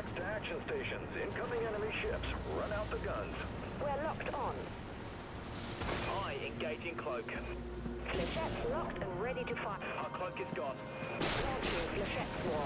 Attacks to action stations. Incoming enemy ships. Run out the guns. We're locked on. Aye, engaging cloak. Flechettes locked and ready to fire. Our cloak is gone. Launching Flechette Swarm.